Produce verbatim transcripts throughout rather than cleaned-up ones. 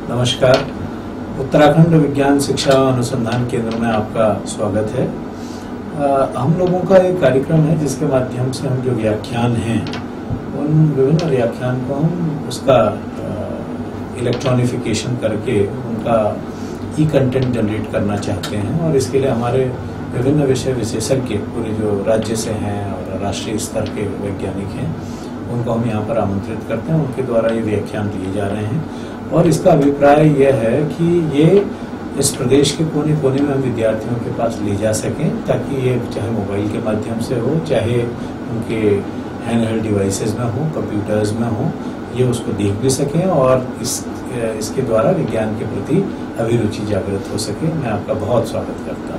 नमस्कार। उत्तराखंड विज्ञान शिक्षा अनुसंधान केंद्र में आपका स्वागत है। आ, हम लोगों का एक कार्यक्रम है जिसके माध्यम से हम जो व्याख्यान हैं उन विभिन्न व्याख्यान को हम उसका इलेक्ट्रॉनिफिकेशन करके उनका ई कंटेंट जनरेट करना चाहते हैं और इसके लिए हमारे विभिन्न विषय विशेषज्ञ पूरे जो राज्य से हैं और राष्ट्रीय स्तर के वैज्ञानिक हैं उनको हम यहाँ पर आमंत्रित करते हैं। उनके द्वारा ये व्याख्यान दिए जा रहे हैं और इसका अभिप्राय यह है कि ये इस प्रदेश के कोने कोने में हम विद्यार्थियों के पास ले जा सकें ताकि ये चाहे मोबाइल के माध्यम से हो, चाहे उनके हैंडहेल्ड डिवाइसेस में हो, कंप्यूटर्स में हो, ये उसको देख भी सकें और इस इसके द्वारा विज्ञान के प्रति अभिरुचि जागृत हो सके। मैं आपका बहुत स्वागत करता हूँ।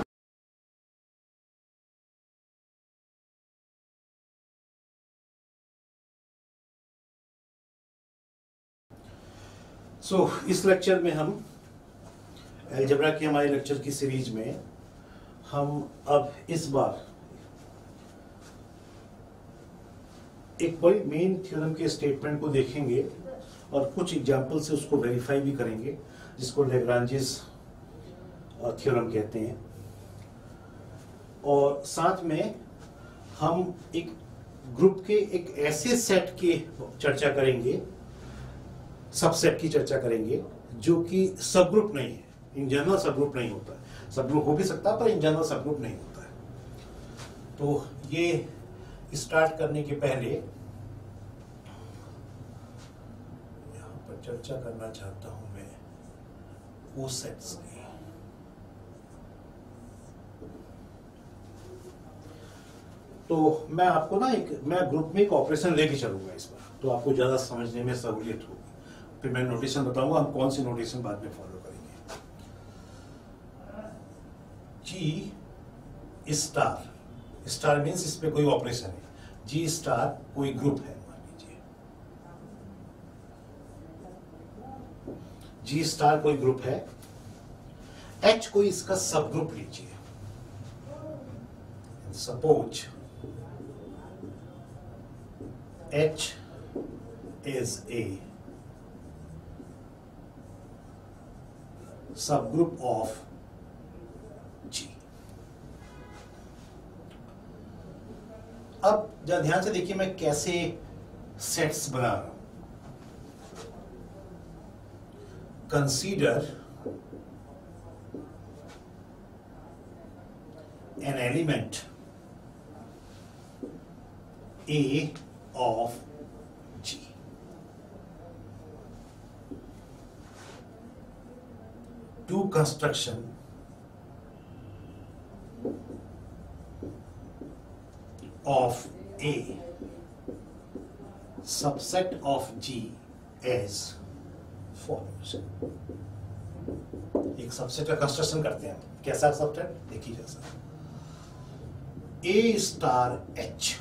सो so, इस लेक्चर में हम अलजेब्रा की हमारे लेक्चर की सीरीज में हम अब इस बार एक बड़ी मेन थ्योरम के स्टेटमेंट को देखेंगे और कुछ एग्जाम्पल से उसको वेरीफाई भी करेंगे, जिसको लैग्रांजेस थ्योरम कहते हैं। और साथ में हम एक ग्रुप के एक ऐसे सेट की चर्चा करेंगे, सबसेट की चर्चा करेंगे जो कि सब ग्रुप नहीं है। इन जनरल सब ग्रुप नहीं होता है, सब ग्रुप हो भी सकता है पर इन जनरल सब ग्रुप नहीं होता है। तो ये स्टार्ट करने के पहले यहां पर चर्चा करना चाहता हूं मैं वो सेट्स की। तो मैं आपको ना एक मैं ग्रुप में एक ऑपरेशन लेके चलूंगा इस बार, तो आपको ज्यादा समझने में सहूलियत होगी। फिर मैं नोटेशन बताऊंगा, हम कौन सी नोटेशन बाद में फॉलो करेंगे। जी स्टार, स्टार मीन्स इस पे कोई ऑपरेशन है। जी स्टार कोई ग्रुप है, मान लीजिए जी स्टार कोई ग्रुप है। एच कोई इसका सब ग्रुप लीजिए। Suppose H is a subgroup of G। अब जरा ध्यान से देखिए मैं कैसे सेट्स बना रहा हूं। Consider an element A of G। Do construction of A subset of G as follows। एक सबसेट का कंस्ट्रक्शन करते हैं। कैसा सबसेट देखिए, जैसा A स्टार H,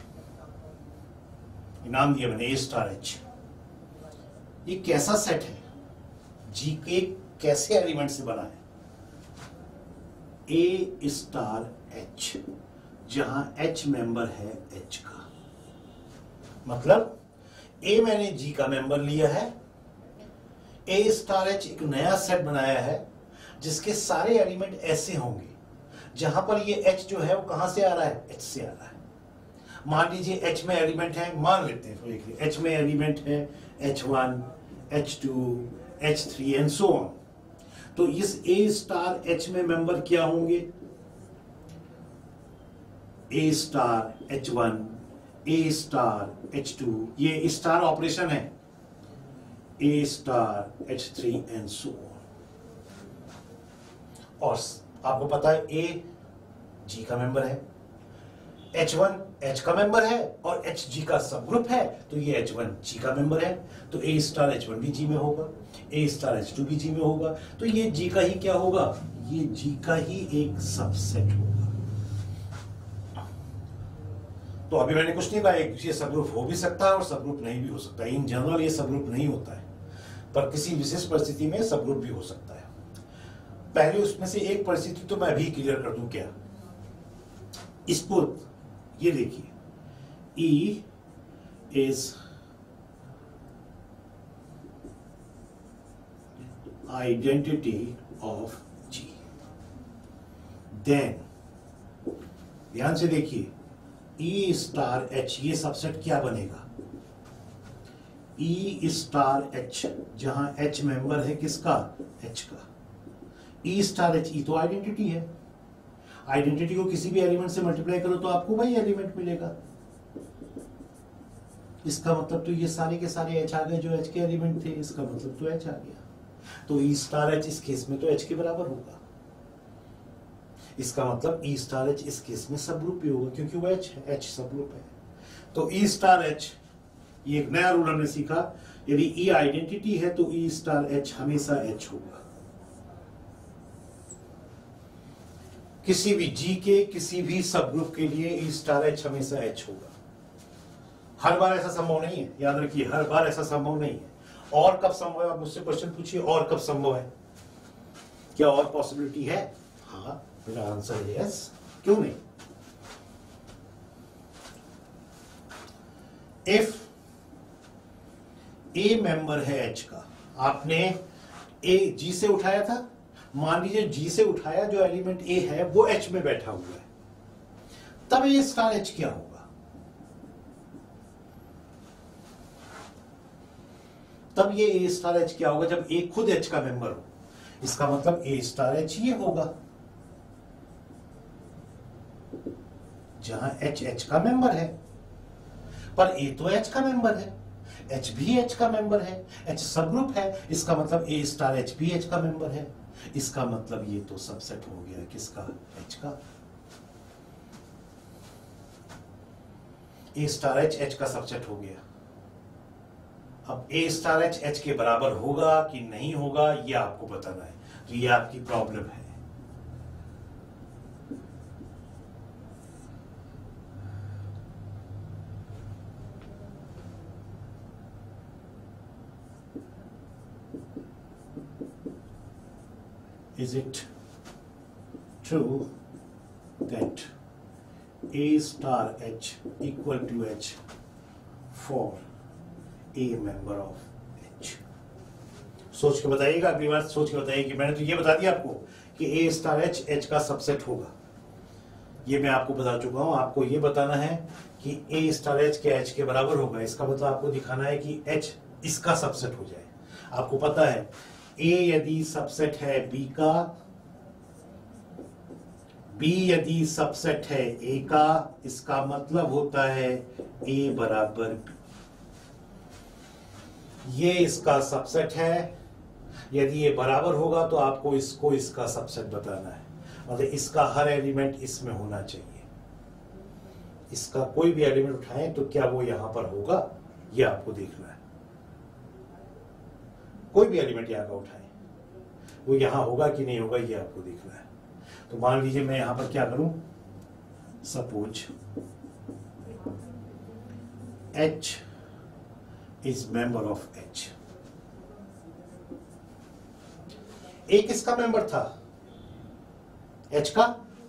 नाम दिया मैंने A स्टार H। ये कैसा सेट है? G के कैसे एलिमेंट से बना है? ए स्टार एच, जहां एच मेंबर है एच का। मतलब ए मैंने जी का मेंबर लिया है, ए स्टार एच एक नया सेट बनाया है जिसके सारे एलिमेंट ऐसे होंगे जहां पर ये एच जो है वो कहां से आ रहा है? एच से आ रहा है। मान लीजिए एच में एलिमेंट है, मान लेते हैं एच में एलिमेंट है H one, H two, H three and so on. तो इस A स्टार H में मेंबर क्या होंगे? A star H one, A star H two, ये स्टार ऑपरेशन है, A star H three and so on. और आपको पता है A G का मेंबर है, एच वन H का मेंबर है और H G का सब ग्रुप है, तो ये एच वन G का मेंबर है, तो A स्टार एच वन भी G में होगा, A स्टार एच टू भी G में होगा, तो ये G का ही क्या होगा? ये G का ही एक सबसेट होगा। तो अभी मैंने कुछ नहीं कहा, ये सब ग्रुप हो भी सकता है और सब ग्रुप नहीं भी हो सकता है। इन जनरल ये सब ग्रुप नहीं होता है, पर किसी विशेष परिस्थिति में सब ग्रुप भी हो सकता है। पहले उसमें से एक परिस्थिति तो मैं अभी क्लियर कर दूं। क्या इसको ये देखिए, E is identity of G. Then ध्यान से देखिए, ई स्टार एच, ये सबसेट क्या बनेगा? ई स्टार एच, जहां एच मेंबर है किसका? एच का। ई स्टार एच, ई तो आइडेंटिटी है, आइडेंटिटी को किसी भी एलिमेंट से मल्टीप्लाई करो तो आपको वही एलिमेंट मिलेगा। इसका मतलब तो ये सारे के सारे एच आ गए जो एच के एलिमेंट थे, इसका मतलब तो एच आ गया। तो ई स्टार एच इस केस में तो एच के बराबर होगा, इसका मतलब ई स्टार एच इस केस में सब ग्रुप भी होगा क्योंकि वो एच है, एच सब ग्रुप है। तो ई स्टार एच, ये एक नया रूल हमने सीखा, यदि ई आइडेंटिटी है तो ई स्टार एच हमेशा एच होगा। किसी भी जी के किसी भी सब ग्रुप के लिए ई स्टार एच हमेशा एच होगा। हर बार ऐसा संभव नहीं है, याद रखिए, हर बार ऐसा संभव नहीं है। और कब संभव है? आप मुझसे क्वेश्चन पूछिए, और कब संभव है? क्या और पॉसिबिलिटी है? हाँ, मेरा आंसर है यस। क्यों नहीं? इफ ए मेंबर है एच का, आपने ए जी से उठाया था, मान लीजिए जी से उठाया, जो एलिमेंट ए है वो एच में बैठा हुआ है, तब ए स्टार एच क्या होगा? तब ये ए स्टार एच क्या होगा? जब ए खुद एच का मेंबर हो, इसका मतलब ए स्टार एच ये होगा, जहां एच एच का मेंबर है। पर ए तो एच का मेंबर है, एच भी एच का मेंबर है, एच सब ग्रुप है, इसका मतलब ए स्टार एच भी एच का मेंबर है। इसका मतलब ये तो सबसेट हो गया किसका? एच का। ए स्टार एच एच का सबसेट हो गया। अब ए स्टार एच एच के बराबर होगा कि नहीं होगा ये आपको बताना है, तो ये आपकी प्रॉब्लम है। Is it true that A star H equal to H for A member of H? सोच के बताइएगा, अगली बार सोच के बताइए। मैंने तो ये बता दिया आपको कि A स्टार H H का सबसेट होगा, ये मैं आपको बता चुका हूं। आपको ये बताना है कि A स्टार H के H के बराबर होगा, इसका मतलब आपको दिखाना है कि H इसका सबसेट हो जाए। आपको पता है A यदि सबसेट है B का, B यदि सबसेट है A का, इसका मतलब होता है A बराबर B। ये इसका सबसेट है, यदि ये बराबर होगा तो आपको इसको इसका सबसेट बताना है, मतलब इसका हर एलिमेंट इसमें होना चाहिए। इसका कोई भी एलिमेंट उठाएं तो क्या वो यहां पर होगा, ये आपको देखना है। कोई भी एलिमेंट यहां का उठाएं, वो यहां होगा कि नहीं होगा, ये आपको देखना है। तो मान लीजिए मैं यहां पर क्या करूं, suppose H is member of H। A किसका मेंबर था? H का।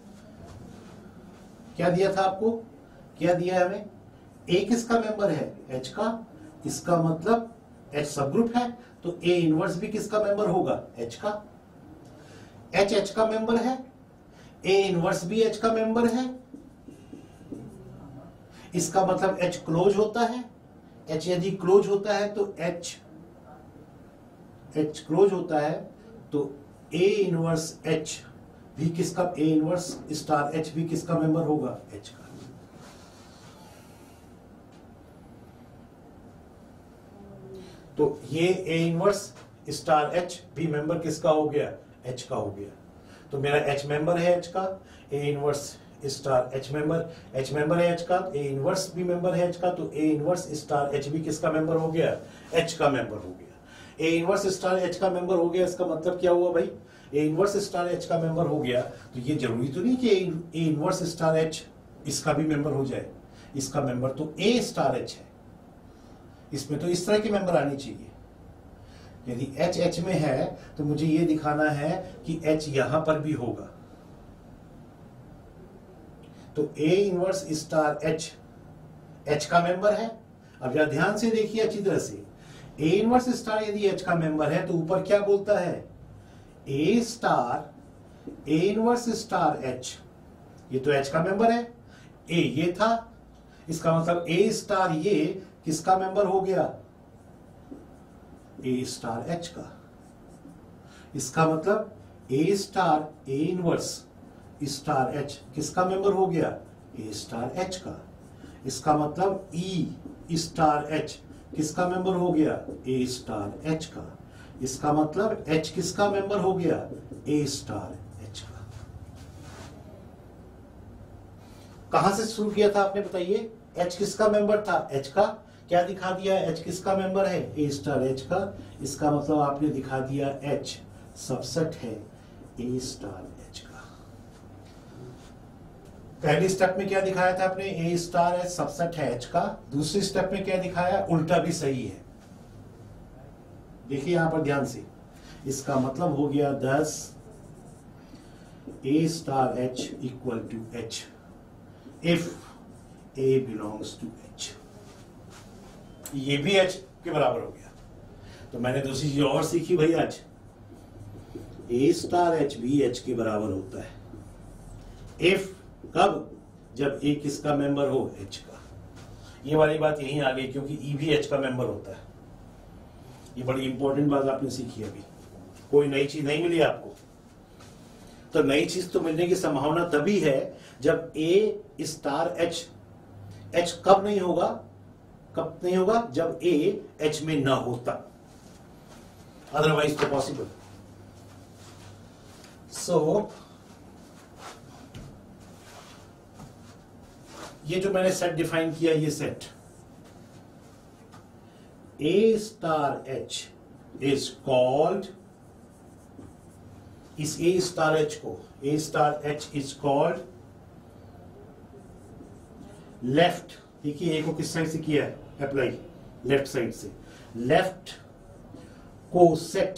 क्या दिया था आपको? क्या दिया है हमें? A किसका मेंबर है? H का। इसका मतलब H सब ग्रुप है, तो A इनवर्स भी किसका मेंबर होगा? H का। H H का मेंबर है, A इनवर्स भी H का मेंबर है, इसका मतलब H क्लोज होता है। H यदि क्लोज होता है तो H H क्लोज होता है तो A इनवर्स H भी किसका? A इनवर्स स्टार H भी किसका मेंबर होगा? H का। तो ये A इनवर्स स्टार H भी मेंबर किसका हो गया? H का हो गया। तो मेरा H मेंबर है H का, A inverse star H member, H member है H का, A इनवर्स भी मेंबर है H का, तो A इनवर्स स्टार H भी किसका मेंबर हो गया? H का मेंबर हो गया। A इनवर्स स्टार H का मेंबर हो गया, इसका मतलब क्या हुआ भाई? A इनवर्स स्टार H का मेंबर हो गया, तो ये जरूरी तो नहीं कि A इनवर्स स्टार H इसका भी मेंबर हो जाए। इसका मेंबर तो A स्टार H है, इसमें तो इस तरह के मेंबर आनी चाहिए। यदि H H में है तो मुझे ये दिखाना है कि H यहां पर भी होगा। तो A inverse star H H का मेंबर है। अब जरा ध्यान से देखिए अच्छी तरह से, A इनवर्स स्टार यदि H का मेंबर है तो ऊपर क्या बोलता है? A star A inverse star H, ये तो एच का मेंबर है, ए ये था, इसका मतलब ए स्टार ये किसका मेंबर हो गया, ए स्टार एच का। इसका मतलब A star A inverse star H किसका मेंबर हो गया, ए स्टार एच का। इसका मतलब ई स्टार एच किसका मेंबर हो गया, ए स्टार एच का। इसका मतलब एच किसका मेंबर हो गया, ए स्टार एच का। कहां से शुरू किया था आपने बताइए, एच किसका मेंबर था, एच का। क्या दिखा दिया, एच किसका मेंबर है, ए स्टार एच का। इसका मतलब आपने दिखा दिया एच सबसेट है ए स्टार एच का। पहली स्टेप में क्या दिखाया था आपने, ए स्टार एच सबसेट है एच का। दूसरी स्टेप में क्या दिखाया, उल्टा भी सही है। देखिए यहां पर ध्यान से, इसका मतलब हो गया thus A star H equal to H if A belongs to H. ये भी एच के बराबर हो गया। तो मैंने दूसरी चीज और सीखी भाई आज, ए स्टार एच भी एच के बराबर होता है इफ, कब, जब ए किसका मेंबर हो, एच का। ये वाली बात यहीं आ गई क्योंकि ई भी एच का मेंबर होता है। ये बड़ी इंपॉर्टेंट बात आपने सीखी अभी, कोई नई चीज नहीं मिली आपको। तो नई चीज तो मिलने की संभावना तभी है जब ए स्टार एच, एच कब नहीं होगा, कब नहीं होगा, जब ए एच में ना होता, अदरवाइज तो पॉसिबल। सो so, ये जो मैंने सेट डिफाइन किया, ये set A star H is called, इस ए स्टार एच को, A star H is called left, देखिए ए को किस साइड से किया है अप्लाई, लेफ्ट साइड से, left coset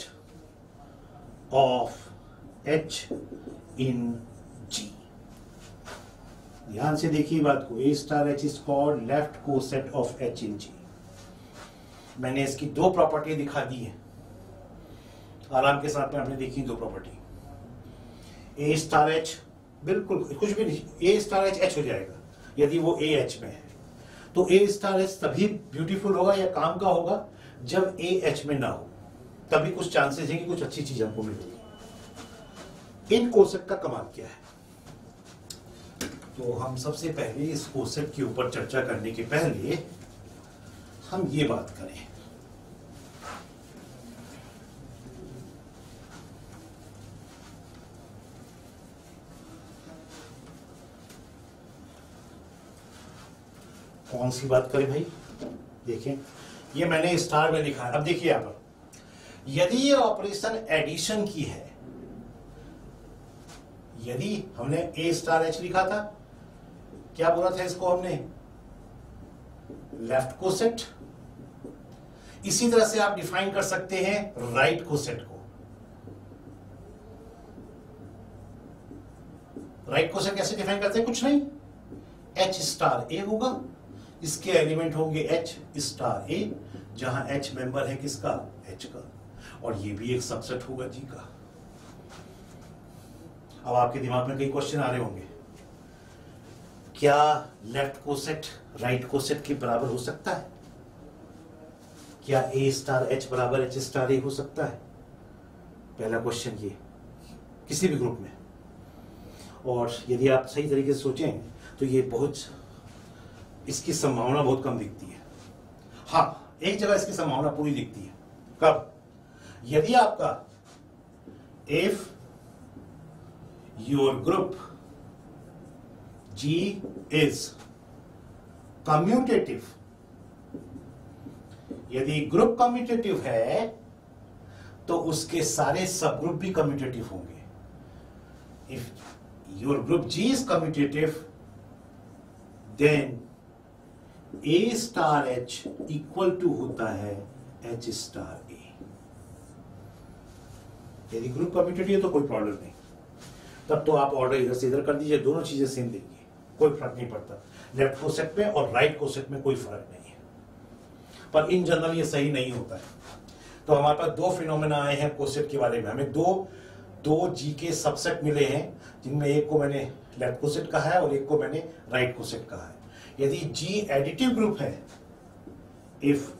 of H in G. ध्यान से देखिए बात को, A star H is called left coset of H in G. मैंने इसकी दो प्रॉपर्टी दिखा दी है, आराम के साथ में आपने देखी दो प्रॉपर्टी। ए स्टार एच बिल्कुल कुछ भी नहीं, ए स्टार एच एच हो जाएगा यदि वो ए एच में है। तो ए स्टार एच तभी ब्यूटीफुल होगा या काम का होगा जब ए एच में ना हो, तभी कुछ चांसेस है कि कुछ अच्छी चीज हमको मिलेगी। इन कोसेट का कमाल क्या है, तो हम सबसे पहले इस कोसेट के ऊपर चर्चा करने के पहले हम ये बात करें, कौन सी बात करें भाई। देखें ये मैंने स्टार में लिखा है। अब देखिए यहां पर, यदि ये ऑपरेशन एडिशन की है, यदि हमने ए स्टार एच लिखा था, क्या बोला था इसको हमने, लेफ्ट कोसेट। इसी तरह से आप डिफाइन कर सकते हैं राइट कोसेट को। राइट कोसेट कैसे डिफाइन करते हैं, कुछ नहीं, एच स्टार ए होगा, इसके एलिमेंट होंगे एच स्टार ए, जहां एच मेंबर है किसका, एच का, और ये भी एक सबसेट होगा जी का। अब आपके दिमाग में कई क्वेश्चन आ रहे होंगे, क्या लेफ्ट कोसेट राइट कोसेट के बराबर हो सकता है, क्या ए स्टार एच बराबर एच स्टार ए हो सकता है। पहला क्वेश्चन ये किसी भी ग्रुप में, और यदि आप सही तरीके से सोचें तो ये बहुत, इसकी संभावना बहुत कम दिखती है। हाँ, एक जगह इसकी संभावना पूरी दिखती है, कब, यदि आपका if your group G is commutative, यदि ग्रुप कम्यूटेटिव है तो उसके सारे सब ग्रुप भी कम्यूटेटिव होंगे। If your group G is commutative then A star H equal to होता है एच स्टार ए। यदि ग्रुप कम्यूटेटिव है तो कोई प्रॉब्लम नहीं, तब तो आप ऑर्डर इधर से इधर कर दीजिए, दोनों चीजें सेम देंगी, कोई फर्क नहीं पड़ता। लेफ्ट कोसेट में और राइट कोसेट में कोई फर्क नहीं है, पर इन जनरल ये सही नहीं होता है। तो हमारे पास दो फिनोमेना आए हैं कोसेट के बारे में, हमें दो दो जी के सबसेट मिले हैं, जिनमें एक को मैंने लेफ्ट कोसेट कहा है और एक को मैंने राइट कोसेट कहा है। यदि जी एडिटिव ग्रुप है, इफ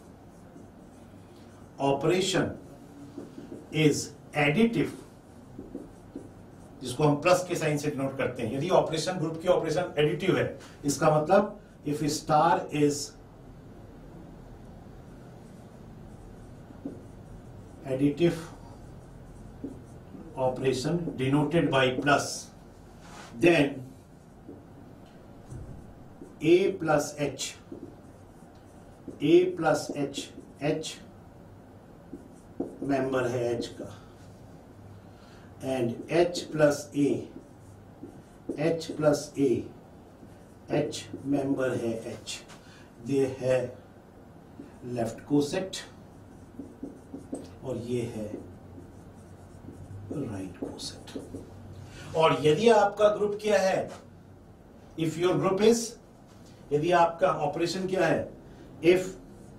ऑपरेशन इज एडिटिव, जिसको हम प्लस के साइन से डिनोट करते हैं, यदि ऑपरेशन ग्रुप की ऑपरेशन एडिटिव है, इसका मतलब if star is additive operation denoted by plus, then A plus H, A plus H, H member है H का, and H plus A, H plus A, H member है H, ये है left coset और ये है राइट कोसेट। और यदि आपका ग्रुप क्या है, इफ योर ग्रुप इज, यदि आपका ऑपरेशन क्या है, if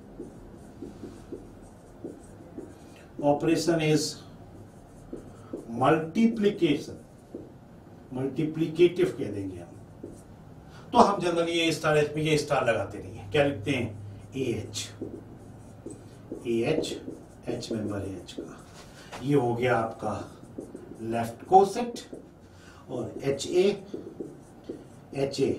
operation is multiplication, multiplicative कह देंगे हम, तो हम जनरली ये स्टार एच में ये स्टार लगाते नहीं है, क्या लिखते हैं, A H, A H, H member है एच का, ये हो गया आपका लेफ्ट कोसेट, और एच ए, एच ए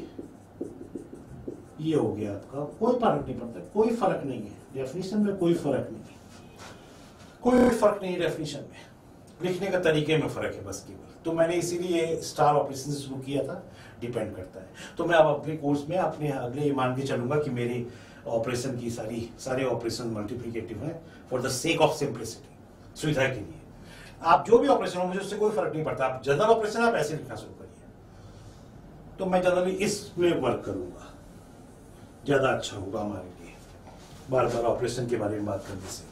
ये हो गया आपका, कोई फर्क नहीं पड़ता, कोई फर्क नहीं है डेफिनेशन में, कोई फर्क नहीं है, कोई फर्क नहीं है डेफिनेशन में, लिखने का तरीके में फर्क है बस केवल। तो मैंने इसीलिए स्टार ऑपरेशन से शुरू किया था, डिपेंड करता है। तो मैं अब अपने कोर्स में अपने अगले ये मान के चलूंगा कि मेरी ऑपरेशन की सारी सारे ऑपरेशन मल्टीप्लिकेटिव हैं for the sake of simplicity, सुविधा के लिए। आप जो भी ऑपरेशन हो, मुझे उससे कोई फर्क नहीं पड़ता, आप जनरल ऑपरेशन आप ऐसे लिखना शुरू करिए, तो मैं जनरली इसमें वर्क करूंगा, ज्यादा अच्छा होगा हमारे लिए बार बार ऑपरेशन के बारे में बात करने से।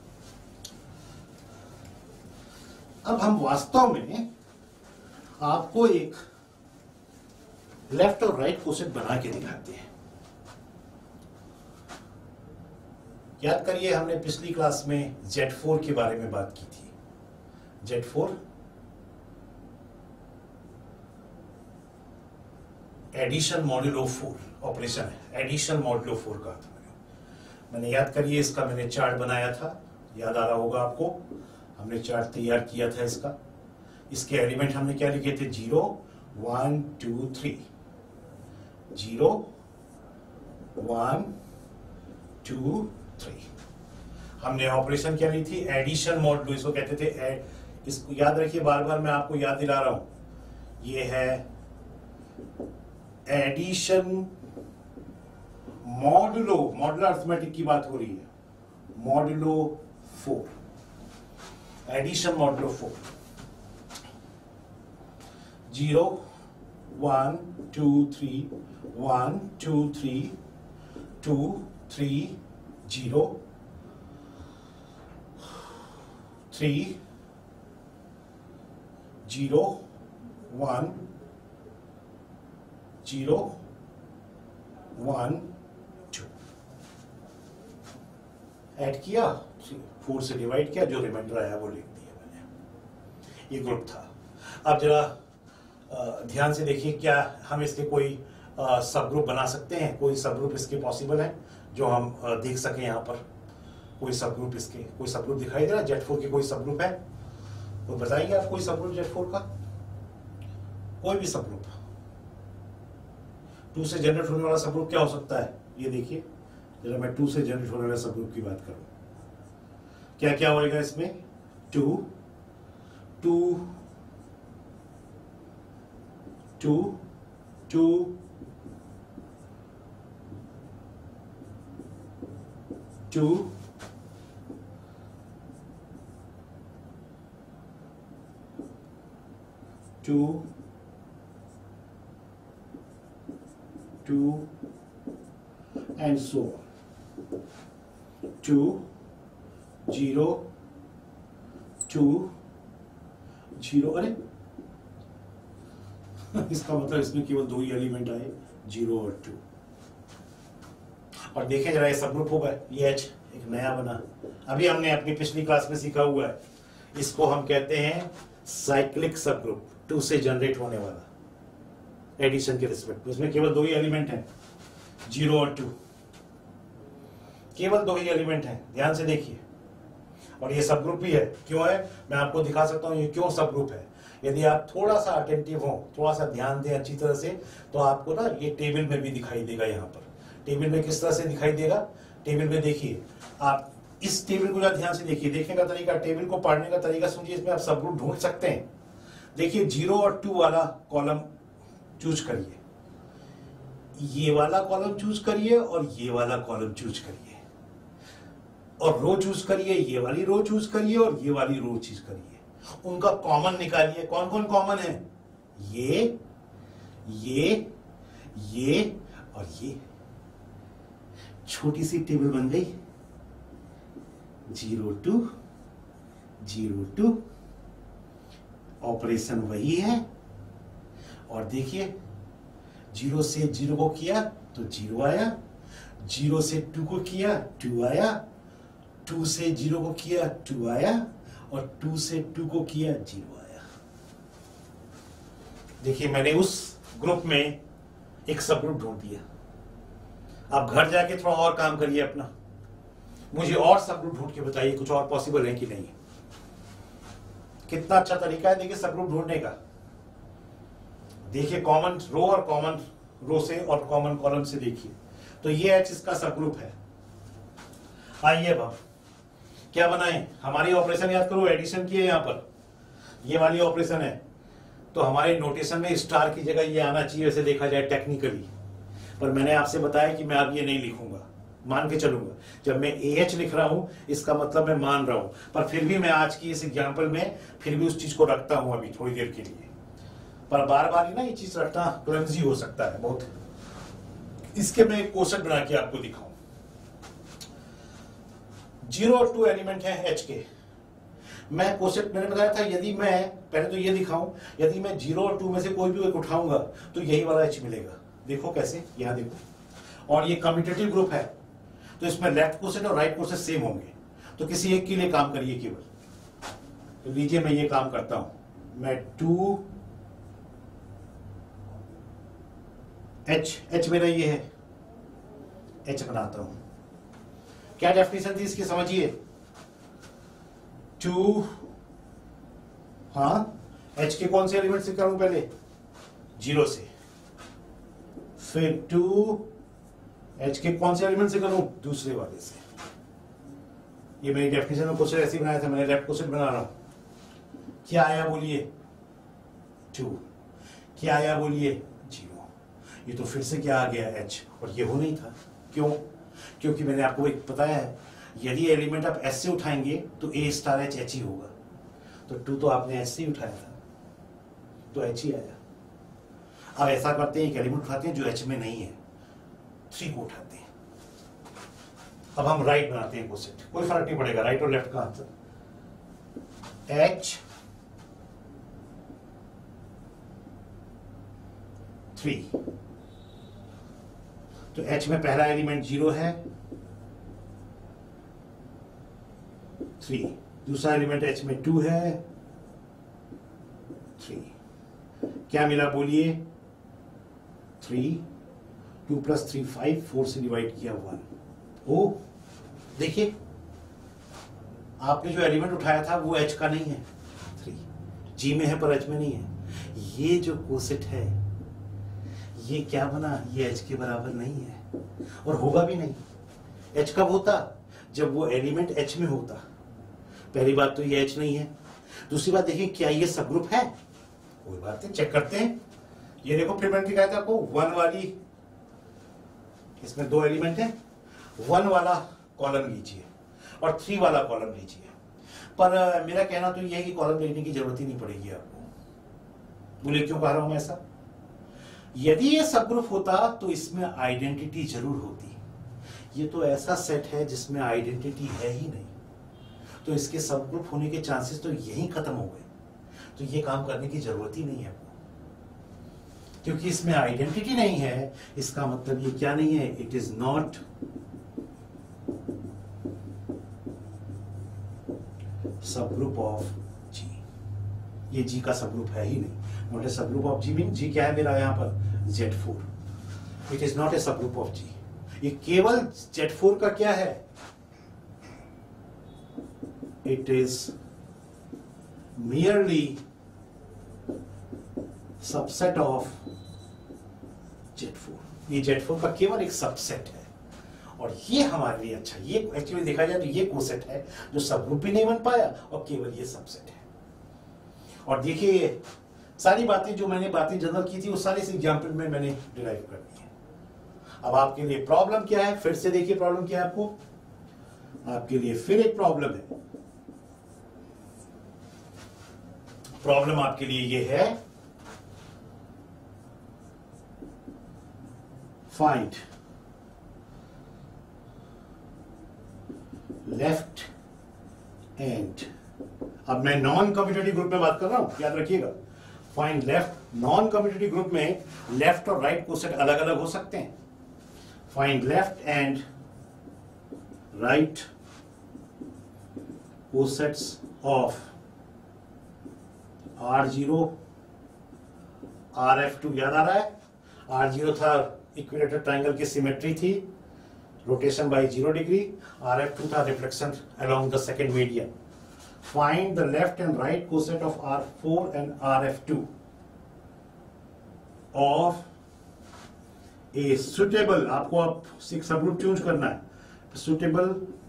अब हम वास्तव में आपको एक लेफ्ट और राइट कोसेट बना के दिखाते हैं। याद करिए हमने पिछली क्लास में जेड फोर के बारे में बात की थी। Z four addition modulo four operation है, एडिशन मॉड्यूलो फोर का था। मैंने याद करिए इसका मैंने चार्ट बनाया था, याद आ रहा होगा आपको, हमने चार्ट तैयार किया था इसका। इसके एलिमेंट हमने क्या लिखे थे, zero one two three, zero one two three. हमने ऑपरेशन क्या ली थी, एडिशन मॉड्यूलो, इसको कहते थे एड, इसको याद रखिए, बार बार मैं आपको याद दिला रहा हूं, ये है एडिशन मॉड्यूलो, मॉड्यूलर अरिथमेटिक की बात हो रही है, modulo four, addition modulo four, zero one two three, one two three, two three, zero, three, zero, one, zero, one, two, add किया, फोर से डिवाइड किया, जो रिमाइंडर आया वो लिख दिया मैंने। ये ग्रुप था। अब जरा ध्यान से देखिए, क्या हम इसके कोई सब ग्रुप बना सकते हैं, कोई सब ग्रुप इसके पॉसिबल है जो हम देख सकें यहाँ पर, कोई सब ग्रुप इसके, कोई सब ग्रुप दिखाई दे रहा है, जेड फोर के कोई सब ग्रुप है, तो बताइए आप कोई सब ग्रुप जेड फोर का, कोई भी सब ग्रुप। टू से जनरेट होने वाला सब ग्रुप क्या हो सकता है, ये देखिए जरा, मैं टू से जनरेट होने वाले सब ग्रुप की बात करूं, क्या क्या होएगा इसमें, two, two, two, two, two, two, two, and so on. Two, zero, two, zero, अरे इसका मतलब इसमें केवल दो ही एलिमेंट आए, जीरो और टू। और देखें जरा, ये सब ग्रुप होगा, ये एच एक नया बना, अभी हमने अपनी पिछली क्लास में सीखा हुआ है, इसको हम कहते हैं साइक्लिक सब ग्रुप टू से जनरेट होने वाला एडिशन के रिस्पेक्ट, उसमें केवल दो ही एलिमेंट हैं, जीरो और टू, केवल दो ही एलिमेंट हैं, ध्यान से देखिए। और ये सब ग्रुप भी है, क्यों है मैं आपको दिखा सकता हूं ये क्यों सब ग्रुप है। यदि आप थोड़ा सा अटेंटिव हो, थोड़ा सा ध्यान दें अच्छी तरह से, तो आपको ना ये टेबल में भी दिखाई देगा। यहाँ पर टेबल में किस तरह से दिखाई देगा, टेबल में देखिए, आप इस टेबल को ध्यान से देखिए, देखने का तरीका, टेबल को पढ़ने का तरीका समझिए, इसमें आप सब ग्रुप ढूंढ सकते हैं। देखिए जीरो और टू वाला कॉलम चूज करिए, ये वाला कॉलम चूज करिए और ये वाला कॉलम चूज करिए, और रो चूज करिए, ये वाली रो चूज करिए और ये वाली रो चूज करिए। उनका कॉमन निकालिए, कौन कौन कॉमन है, ये ये ये और ये। छोटी सी टेबल बन गई, zero two zero two, operation वही है। और देखिए जीरो से जीरो को किया तो जीरो आया, जीरो से टू को किया टू आया, टू से जीरो को किया टू आया, और टू से टू को किया जीरो आया। देखिए मैंने उस ग्रुप में एक सब ग्रुप ढूंढ दिया। आप घर जाके थोड़ा और काम करिए अपना, मुझे और सब ग्रुप ढूंढ के बताइए कुछ और पॉसिबल है कि नहीं। कितना अच्छा तरीका है देखिए सब ग्रुप ढूंढने का। देखिए कॉमन रो और कॉमन रो से और कॉमन कॉलम से देखिए, तो ये एच इसका सब ग्रुप है। आइए अब हम क्या बनाएं, हमारी ऑपरेशन याद करो, एडिशन की है यहाँ पर, ये वाली ऑपरेशन है, तो हमारे नोटेशन में स्टार की जगह ये आना चाहिए वैसे देखा जाए टेक्निकली, पर मैंने आपसे बताया कि मैं अब ये नहीं लिखूंगा, मान के चलूंगा। जब मैं ए एच लिख रहा हूं इसका मतलब मैं मान रहा हूं, पर फिर भी मैं आज की इस एग्जाम्पल में फिर भी उस चीज को रखता हूं अभी थोड़ी देर के लिए, पर बार बार ही ना ये चीज रखना क्लमजी हो सकता है बहुत। इसके मैं एक क्वेश्चन बना के आपको दिखाऊं। जीरो और टू एलिमेंट है एच के। मैं क्वेश्चन मैंने बताया था, यदि मैं पहले तो ये दिखाऊं, यदि मैं जीरो और टू में से कोई भी एक उठाऊंगा तो यही वाला एच मिलेगा। देखो कैसे, यहां देखो, और ये कम्यूटेटिव ग्रुप है तो इसमें लेफ्ट कोसेट और राइट कोसेट सेम होंगे, तो किसी एक के लिए काम करिए केवल। तो लीजिए मैं ये काम करता हूं, मैं टू एच एच मेरा ये है, एच बनाता हूं। क्या डेफिनेशन थी इसकी समझिए, टू, हाँ एच के कौन से एलिमेंट से करूं पहले, जीरो से, फिर टू एच के कौन से एलिमेंट से करूं, दूसरे वाले से। ये मेरी डेफिनेशन में क्वेश्चन ऐसे बनाया था, मैंने लेफ्ट क्वेश्चन बना रहा हूं। क्या आया बोलिए, टू, क्या आया बोलिए, जीरो। ये तो फिर से क्या आ गया, एच, और ये हो नहीं था, क्यों, क्योंकि मैंने आपको एक बताया है, यदि एलिमेंट आप एस से उठाएंगे तो ए स्टार एच एच ही होगा, तो टू तो आपने एस से ही उठाया था तो एच ही आया। अब ऐसा करते हैं, एक एलिमेंट उठाते हैं जो एच में नहीं है, थ्री को उठाते हैं। अब हम राइट बनाते हैं कोसेट, कोई फर्क नहीं पड़ेगा राइट और लेफ्ट का आंसर। एच थ्री, तो एच में पहला एलिमेंट जीरो है, थ्री, दूसरा एलिमेंट एच में टू है, थ्री। क्या मिला बोलिए, three, two plus three five, four से डिवाइड किया वन। ओ देखिए आपने जो एलिमेंट उठाया था वो एच का नहीं है, थ्री जी में है पर एच में नहीं है। ये जो कोसेट है ये क्या बना, ये एच के बराबर नहीं है और होगा भी नहीं। एच कब होता, जब वो एलिमेंट एच में होता। पहली बात तो ये एच नहीं है, दूसरी बात देखिए क्या ये सब ग्रुप है, कोई बात नहीं, चेक करते हैं। ये देखो फिर मैंने क्या था आपको, वन वाली, इसमें दो एलिमेंट है, वन वाला कॉलम लीजिए और थ्री वाला कॉलम लीजिए। पर uh, मेरा कहना तो यह है कि कॉलम लेने की जरूरत ही नहीं पड़ेगी आपको। बोले क्यों कह रहा हूं मैं ऐसा, यदि ये सब ग्रुप होता तो इसमें आइडेंटिटी जरूर होती। ये तो ऐसा सेट है जिसमें आइडेंटिटी है ही नहीं, तो इसके सब ग्रुप होने के चांसेस तो यहीं खत्म हो गए, तो ये काम करने की जरूरत ही नहीं है आपको, क्योंकि इसमें आइडेंटिटी नहीं है। इसका मतलब ये क्या नहीं है, it is not subgroup of G. ये जी का सबग्रुप है ही नहीं। Not a subgroup of G mean G क्या है मेरा यहाँ पर Z four. It is not a subgroup of G. ये केवल जेड फोर का क्या है, it is merely subset of Z four. ये जेड फोर का केवल एक सबसेट है और ये हमारे लिए अच्छा, ये एक्चुअली देखा जाए तो ये कोसेट है जो सबग्रुप भी नहीं बन पाया और केवल ये सबसेट है। और देखिए सारी बातें जो मैंने बातें जनरल की थी वो सारे इस एग्जाम्पल में मैंने डिराइव कर दी है। अब आपके लिए प्रॉब्लम क्या है, फिर से देखिए प्रॉब्लम क्या है। आपको आपके लिए फिर एक प्रॉब्लम है। प्रॉब्लम आपके लिए ये है, फाइंड लेफ्ट एंड। अब मैं नॉन कम्यूटेटिव ग्रुप में बात कर रहा हूं, याद रखिएगा। Find left, non commutative group में लेफ्ट और राइट कोसेट अलग अलग हो सकते हैं। Find left and right cosets of R zero R F two. याद आ रहा है, आर जीरो था इक्विलेटरल ट्रायंगल की सिमेट्री थी, rotation by zero degree. R F two था reflection along the second medium. Find the left and right coset of R four and R F two of a suitable, आपको अब subgroup choose करना है, suitable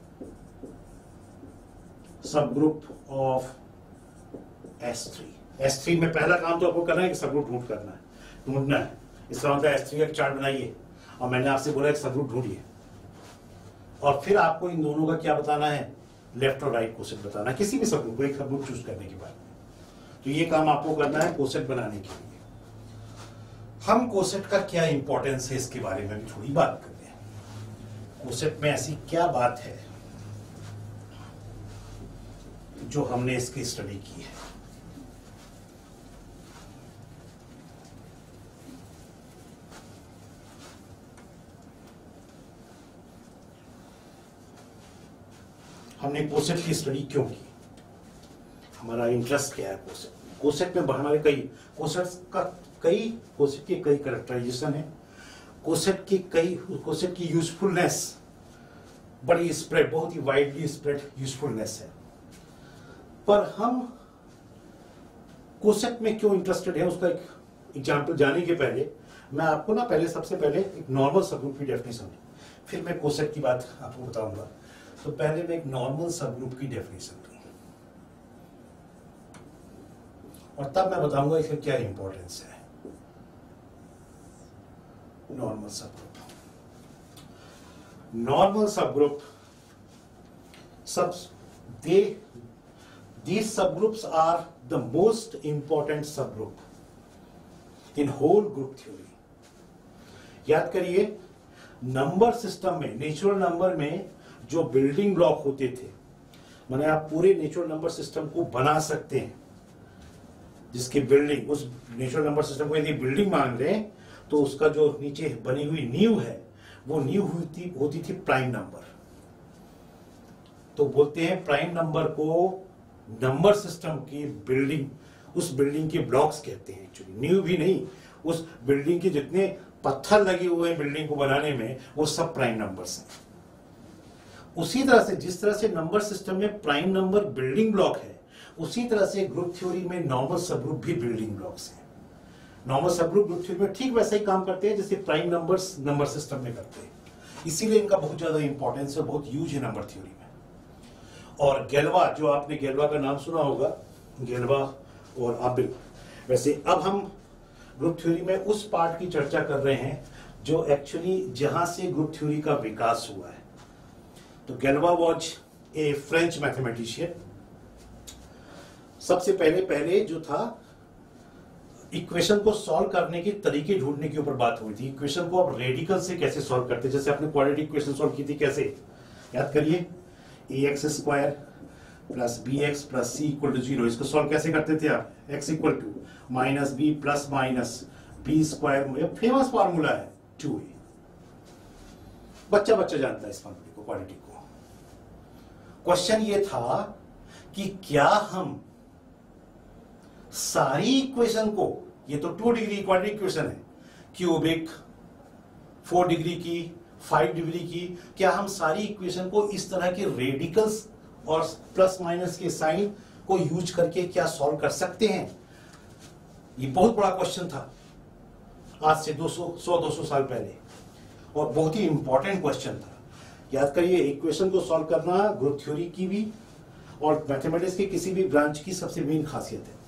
subgroup of S three. S three में पहला काम तो आपको करना है कि सबग्रुप ढूंढ करना है, ढूंढना है। इसका मतलब एस थ्री का चार्ट बनाइए और मैंने आपसे बोला एक सबग्रुप ढूंढिए और फिर आपको इन दोनों का क्या बताना है, लेफ्ट और राइट कोसेट बताना है किसी भी सबग्रुप को, एक सबग्रुप चूज करने के बाद। तो ये काम आपको करना है कोसेट बनाने के लिए। हम कोसेट का क्या इंपॉर्टेंस है इसके बारे में भी थोड़ी बात करते हैं। कोसेट में ऐसी क्या बात है जो हमने इसकी स्टडी की है। हमने कोसेट की स्टडी क्यों की, हमारा इंटरेस्ट क्या है कोसेट। कोसेट में हमारे कई कोसेट का कई कोसेट के कई कैरेक्टराइजेशन है। कोसेट की कई कोसेट की यूजफुलनेस बड़ी स्प्रेड, बहुत ही वाइडली स्प्रेड यूजफुलनेस है। पर हम कोसेट में क्यों इंटरेस्टेड है उसका एक एग्जाम्पल जाने के पहले मैं आपको ना पहले सबसे पहले एक नॉर्मल सबग्रुप की डेफिनेशन, फिर मैं कोसेट की बात आपको बताऊंगा। तो पहले मैं एक नॉर्मल सबग्रुप की डेफिनेशन दूं और तब मैं बताऊंगा इसका क्या इंपॉर्टेंस है। नॉर्मल सबग्रुप, नॉर्मल सबग्रुप सब दे these subgroups are the most important subgroup in whole group theory. याद करिए नंबर सिस्टम में, नेचुरल नंबर में जो बिल्डिंग ब्लॉक होते थे, माने आप पूरे नेचुरल नंबर सिस्टम को बना सकते हैं जिसकी बिल्डिंग, उस नेचुरल नंबर सिस्टम को यदि बिल्डिंग मान लें तो उसका जो नीचे बनी हुई नींव है वो नींव होती होती थी प्राइम नंबर। तो बोलते हैं प्राइम नंबर को नंबर सिस्टम की बिल्डिंग, उस बिल्डिंग के ब्लॉक्स कहते हैं। एक्चुअली न्यू भी नहीं, उस बिल्डिंग के जितने पत्थर लगे हुए हैं बिल्डिंग को बनाने में वो सब प्राइम नंबर्स हैं। उसी तरह से जिस तरह से नंबर सिस्टम में प्राइम नंबर बिल्डिंग ब्लॉक है, उसी तरह से ग्रुप थ्योरी में नॉर्मल सबग्रुप भी बिल्डिंग ब्लॉक्स हैं। नॉर्मल सबग्रुप ग्रुप थ्योरी में ठीक वैसे ही काम करते हैं जैसे प्राइम नंबर्स नंबर सिस्टम में करते हैं। इसीलिए इनका बहुत ज्यादा इंपॉर्टेंस है, बहुत यूज है नंबर थ्योरी में। और गैल्वा, जो आपने गैल्वा का नाम सुना होगा, गैल्वा और आबिल। वैसे अब हम ग्रुप थ्योरी में उस पार्ट की चर्चा कर रहे हैं जो एक्चुअली जहां से ग्रुप थ्योरी का विकास हुआ है। तो Galois was a French mathematician. सबसे पहले पहले जो था इक्वेशन को सॉल्व करने के तरीके ढूंढने के ऊपर बात हुई थी। इक्वेशन को आप रेडिकल से कैसे सॉल्व करते, जैसे आपने क्वाड्रेटिक इक्वेशन सॉल्व की थी, कैसे याद करिए, a x square plus b x plus c equal to zero. इसको सॉल्व कैसे करते थे आप, x equal to minus b plus minus b square, famous formula है टू ए। बच्चा बच्चा जानता है इस फॉर्मूले को, क्वाड्रेटिक को। क्वेश्चन ये था कि क्या हम सारी इक्वेशन को, ये तो टू डिग्री क्वाड्रेटिक इक्वेशन है, क्यूबिक, फोर डिग्री की, फाइव डिग्री की, क्या हम सारी इक्वेशन को इस तरह के रेडिकल्स और प्लस माइनस के साइन को यूज करके क्या सॉल्व कर सकते हैं? ये बहुत बड़ा क्वेश्चन था आज से दो सौ सौ दो सौ साल पहले, और बहुत ही इंपॉर्टेंट क्वेश्चन था। याद करिए, इक्वेशन को सॉल्व करना ग्रुप थ्योरी की भी और मैथमेटिक्स की किसी भी ब्रांच की सबसे मेन खासियत है।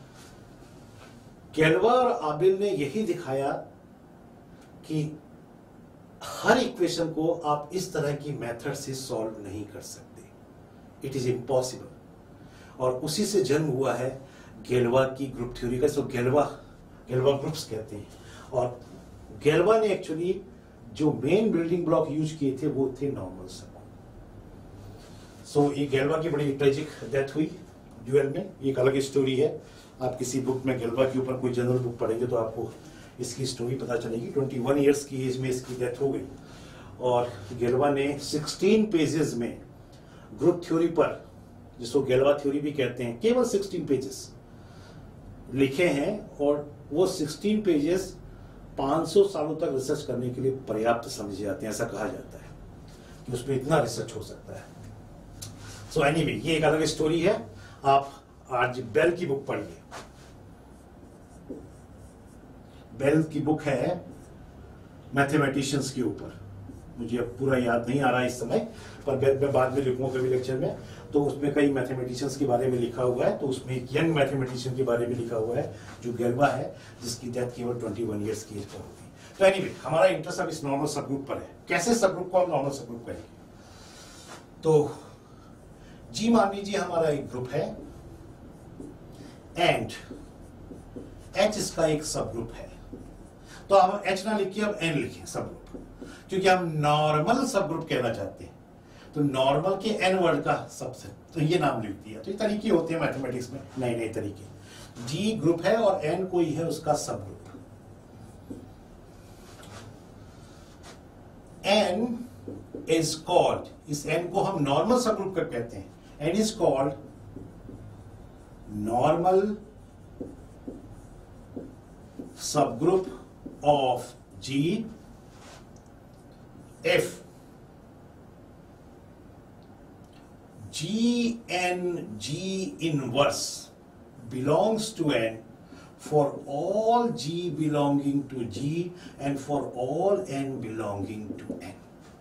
गैल्वा और आबिल ने यही दिखाया कि हर इक्वेशन को आप इस तरह की मेथड से सॉल्व नहीं कर सकते, इट इज इम्पॉसिबल। और उसी से जन्म हुआ है गैल्वा की ग्रुप थ्योरी का, सो गैल्वा गैल्वा ग्रुप्स कहते हैं। और गैल्वा ने एक्चुअली जो मेन बिल्डिंग ब्लॉक यूज किए थे वो थे नॉर्मल सब। सो ये गैल्वा की बड़ी ट्रेजिक डेथ हुई ड्यूएल में, एक अलग स्टोरी है। आप किसी बुक में गैल्वा के ऊपर कोई जनरल बुक पढ़ेंगे तो आपको इसकी स्टोरी पता चलेगी। इक्कीस इयर्स की एज में इसकी डेथ हो गई, और गैल्वा ने सोलह पेजेस में ग्रुप थ्योरी पर, जिसको गैल्वा थ्योरी भी कहते हैं, केवल सोलह पेजेस लिखे हैं। और वो सोलह पेजेस पाँच सौ सालों तक रिसर्च करने के लिए पर्याप्त समझे जाते हैं। ऐसा कहा जाता है कि उसमें इतना रिसर्च हो सकता है। सो एनीवे, ये एक अलग स्टोरी है। आप आज बेल की बुक पढ़िए। बेल की बुक है मैथमेटिशियंस के ऊपर, मुझे अब पूरा याद नहीं आ रहा है इस समय, पर मैं बाद में लिखूंगा कभी लेक्चर में। तो उसमें कई मैथमेटिशियंस के बारे में लिखा हुआ है। तो उसमें एक यंग मैथमेटिशियन के बारे में लिखा हुआ है जो गैल्वा है, जिसकी डेथ केवल इक्कीस इयर्स की एज पर होगी। तो एनीवे, हमारा इंटरेस्ट अब इस नॉर्मल सब ग्रुप पर है। कैसे सब ग्रुप को हम नॉर्मल सब ग्रुप कहेंगे? तो जी मान लीजिए हमारा एक ग्रुप है, एंड एच इसका एक सब ग्रुप है। तो हम एच ना लिखिए, अब एन लिखिए सब ग्रुप, क्योंकि हम नॉर्मल सब ग्रुप कहना चाहते हैं। तो नॉर्मल के एन वर्ड का सबसेट, तो ये नाम लिख दिया। तो ये तरीके होते हैं मैथमेटिक्स में, नए नए तरीके। जी ग्रुप है और एन कोई है उसका subgroup. N is called, इस एन को हम नॉर्मल सब ग्रुप का कहते हैं। N is called normal subgroup of G if G N G inverse belongs to N for all G belonging to G and for all N belonging to N.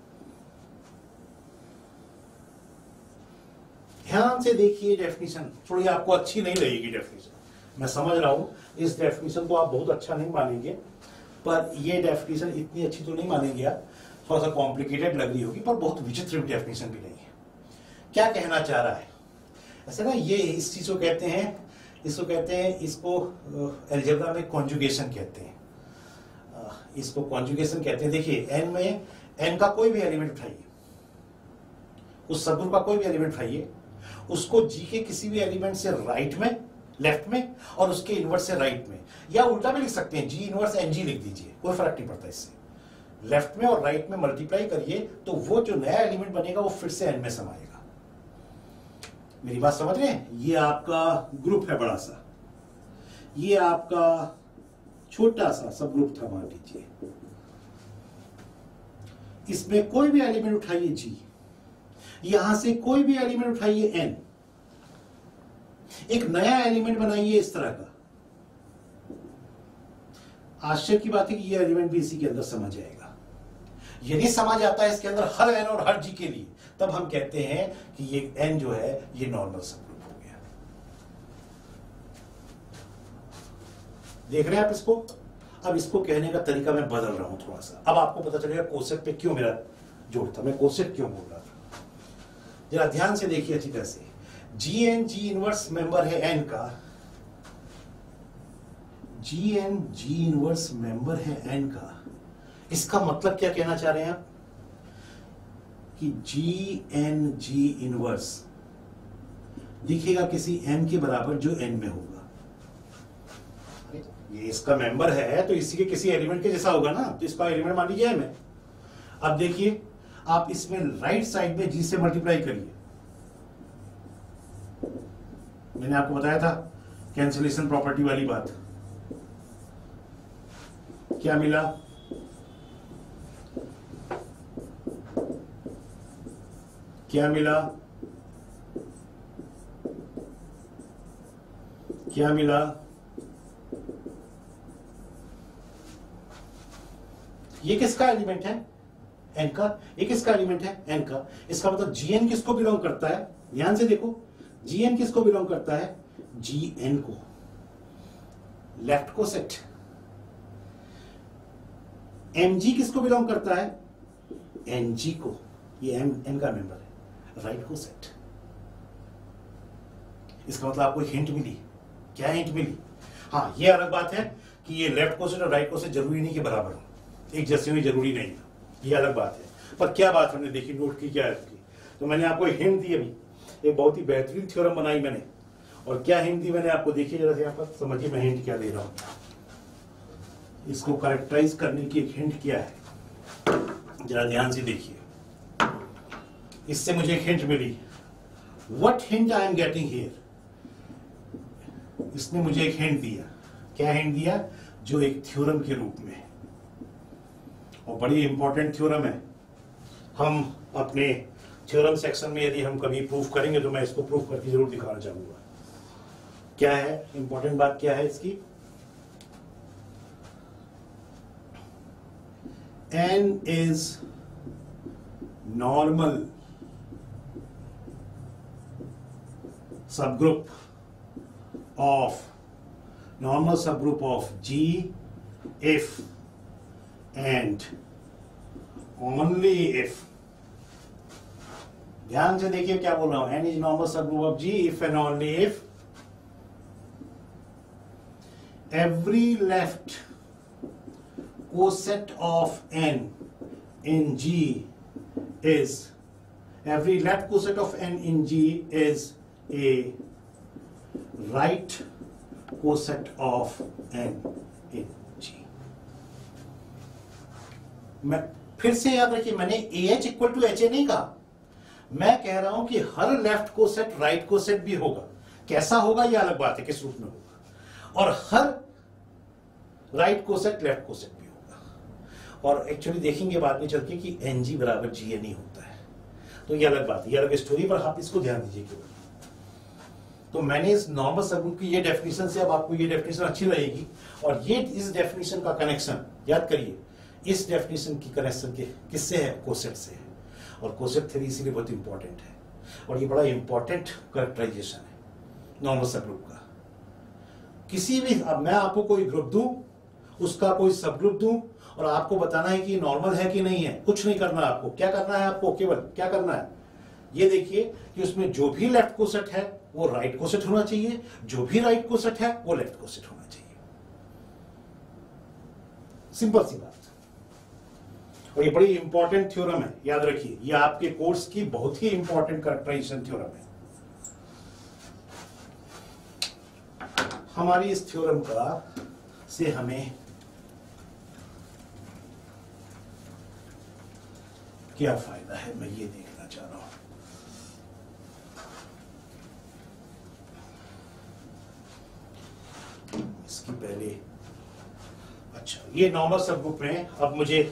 ध्यान से देखिए definition, थोड़ी आपको अच्छी नहीं लगेगी डेफिनेशन, मैं समझ रहा हूं। इस डेफिनेशन को आप बहुत अच्छा नहीं मानेंगे, पर ये डेफिनेशन इतनी अच्छी तो नहीं मानेंगे आप, थोड़ा सा कॉम्प्लिकेटेड लग रही होगी, पर बहुत विचित्र डेफिनेशन भी नहीं है। क्या कहना चाह रहा है? ऐसा ना, ये इस चीज को कहते हैं, इसको कहते हैं, इसको अलजेब्रा में कॉन्जुगेशन कहते हैं, इसको कॉन्जुगेशन कहते हैं। देखिए, एन में एन का कोई भी एलिमेंट उठाइए, उस सबग्रुप का कोई भी एलिमेंट उठाइए, उसको जी के किसी भी एलिमेंट से राइट में, लेफ्ट में, और उसके इनवर्स से राइट में, या उल्टा भी लिख सकते हैं, जी इनवर्स एन जी लिख दीजिए, कोई फर्क नहीं पड़ता इससे। लेफ्ट में और राइट में मल्टीप्लाई करिए तो वो जो नया एलिमेंट बनेगा वो फिर से एन में समाएगा। मेरी बात समझ रहे हैं? ये आपका ग्रुप है बड़ा सा, ये आपका छोटा सा सब ग्रुप था मान लीजिए। इसमें कोई भी एलिमेंट उठाइए जी, यहां से कोई भी एलिमेंट उठाइए एन, एक नया एलिमेंट बनाइए इस तरह का। आश्चर्य की बात है कि ये एलिमेंट भी इसी के अंदर समा जाएगा। यदि समा जाता है इसके अंदर हर एन और हर जी के लिए, तब हम कहते हैं कि ये एन जो है ये नॉर्मल सबग्रुप हो गया। देख रहे हैं आप इसको? अब इसको कहने का तरीका मैं बदल रहा हूं थोड़ा सा, अब आपको पता चलेगा कोसेट पे क्यों मेरा जोर था, मैं कोसेट क्यों बोल रहा था। जरा ध्यान से देखिए अच्छी तरह से। G N g inverse member है एन का, g N g inverse member है एन का। इसका मतलब क्या कहना चाह रहे हैं आप? कि जी एन जी इनवर्स दिखेगा किसी एन के बराबर जो एन में होगा। ये इसका मेंबर है तो इसी के किसी एलिमेंट के जैसा होगा ना, तो इसका एलिमेंट मान लीजिए एम है। अब देखिए, आप इसमें राइट साइड में जी से मल्टीप्लाई करिए। मैंने आपको बताया था कैंसिलेशन प्रॉपर्टी वाली बात। क्या मिला? क्या मिला? क्या मिला? ये किसका एलिमेंट है? एन का। ये किसका एलिमेंट है? एन का। इसका मतलब जीएन किसको बिलोंग करता है? ध्यान से देखो, जीएन किसको बिलोंग करता है? जीएन को, लेफ्ट को सेट। एमजी किसको बिलोंग करता है? एनजी को। ये एम एन का मेंबर है, राइट को सेट। इसका मतलब आपको हिंट मिली। क्या हिंट मिली? हाँ, ये अलग बात है कि ये लेफ्ट को सेट और राइट को सेट जरूरी नहीं कि बराबर हो, एक जैसे हुई जरूरी नहीं है, ये अलग बात है। पर क्या बात हमने देखी, नोट की, क्या है उसकी? तो मैंने आपको हिंट दी अभी, एक बहुत ही बेहतरीन थ्योरम बनाई मैंने। और क्या हिंट दी मैंने आपको, देखिए जरा से यहाँ पर, समझिए मैं हिंट क्या दे रहा हूं। इसको कैरेक्टराइज करने की एक हिंट क्या है, जरा ध्यान से देखिए। इससे मुझे एक हिंट मिली। What hint I am getting here? इसने मुझे एक हिंट दिया। क्या हिंट दिया? जो एक थ्योरम के रूप में है, और बड़ी इंपॉर्टेंट थ्योरम है। हम अपने थ्योरम सेक्शन में यदि हम कभी प्रूफ करेंगे तो मैं इसको प्रूफ करके जरूर दिखाना चाहूंगा। क्या है इंपॉर्टेंट बात, क्या है इसकी? N is normal subgroup of normal subgroup of G if and only if, ध्यान से देखिए क्या बोल रहा हूं। N is normal subgroup of G if and only if every left coset of N in G is, every left coset of N in G is a right coset of N in G। मैं फिर से याद रखिए, मैंने a H equal to H a नहीं कहा, मैं कह रहा हूं कि हर लेफ्ट कोसेट राइट कोसेट भी होगा। कैसा होगा ये अलग बात है, किस रूप में होगा, और हर राइट कोसेट लेफ्ट कोसेट भी होगा। और एक्चुअली देखेंगे बाद में चल के कि एन जी बराबर जी एन ही होता है, तो ये अलग बात है, ये अलग स्टोरी, पर आप इसको ध्यान दीजिए केवल। तो मैंने इस नॉर्मल सबग्रुप की ये डेफिनेशन से, अब आपको ये डेफिनेशन अच्छी लगेगी, और ये इस डेफिनेशन का कनेक्शन याद करिए, इस डेफिनेशन की कनेक्शन के किससे है? कोसेट से है। और कोसेट थ्योरी इसीलिए बहुत इंपॉर्टेंट है, और ये बड़ा इंपॉर्टेंट कैरेक्टराइजेशन है नॉर्मल सबग्रुप का। किसी भी, अब मैं आपको कोई ग्रुप दूं, उसका कोई सब ग्रुप दूं, और आपको बताना है कि नॉर्मल है कि नहीं है, कुछ नहीं करना है आपको। क्या करना है आपको? केवल क्या करना है, ये देखिए कि उसमें जो भी लेफ्ट कोसेट है वो राइट कोसेट होना चाहिए, जो भी राइट कोसेट है वो लेफ्ट कोसेट होना चाहिए। सिंपल सी बात। और ये बड़ी इंपॉर्टेंट थ्योरम है, याद रखिए, ये आपके कोर्स की बहुत ही इंपॉर्टेंट कैरेक्टराइजेशन थ्योरम है। हमारी इस थ्योरम का से हमें क्या फायदा है, मैं ये देखना चाह रहा हूं। इसकी पहले, अच्छा, ये नॉर्मल सबग्रुप में अब मुझे